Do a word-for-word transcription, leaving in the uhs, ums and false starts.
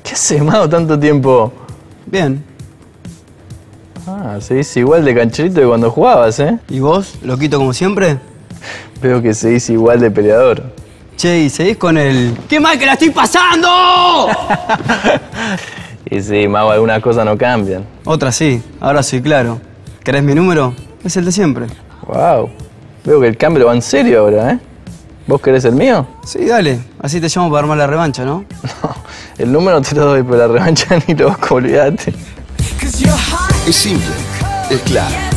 ¿Qué haces, Mago, tanto tiempo? Bien. Ah, seguís igual de cancherito que cuando jugabas, ¿eh? ¿Y vos, loquito como siempre? Veo que seguís igual de peleador. Che, ¿y seguís con el... ¡Qué mal que la estoy pasando! Y sí, Mago, algunas cosas no cambian. Otra sí, ahora soy claro. ¿Querés mi número? Es el de siempre. Wow. Veo que el cambio va en serio ahora, ¿eh? ¿Vos querés el mío? Sí, dale. Así te llamo para armar la revancha, ¿no? No, el número te lo doy, pero la revancha ni loco, olvídate. Es simple, es claro.